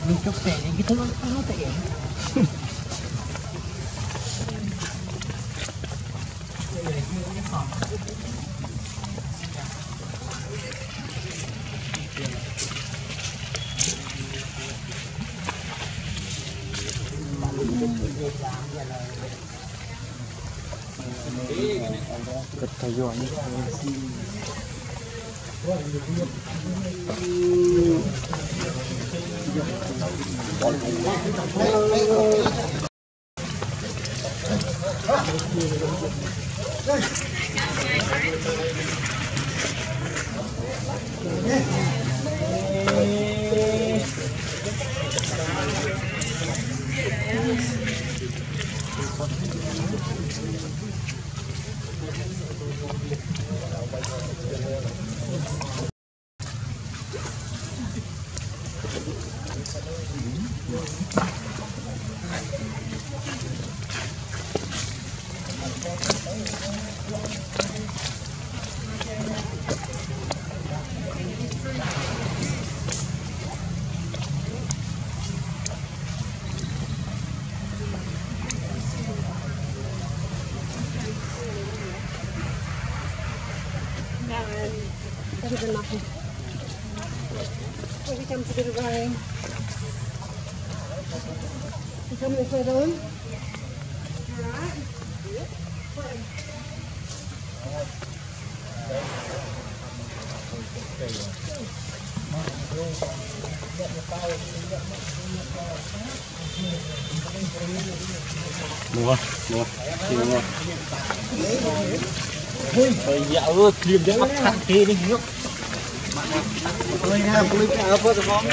mình chụp xe những cái thứ nó tiện cất thay dọn Kita makan. Kita mesti berbaring. Kita mesti berbaring. mua bây giờ kiếm đến bắt thằng kia đi nước tôi nha tôi cái áo phơi không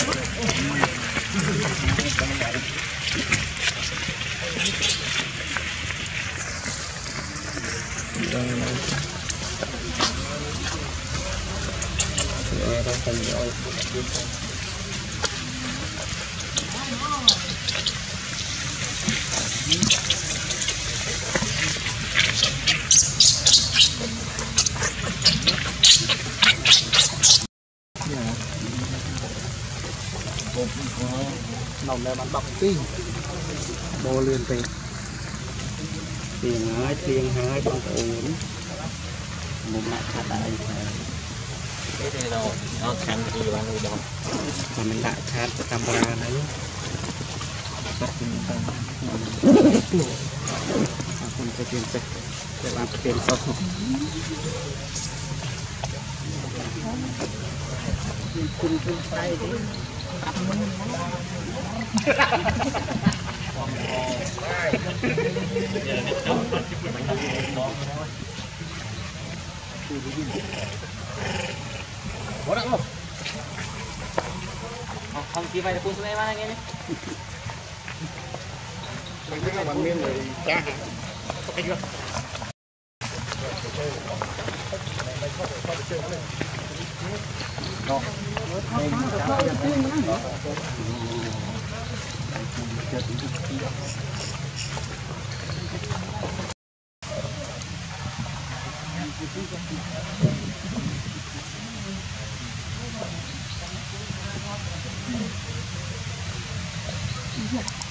nòng đây bạn bọc tí bô liên tiền tiền hai con ổn một mặt thật đại cái này nó khăn thì bạn nuôi đâu còn mình đại chát camera này bắt con cái tiền sẽ để làm tiền sau cùng tay đấy bố đặng không không chỉ vậy là cuốn xuống đây mà nghe nhé cái bạn miên rồi cha cái chưa Yeah.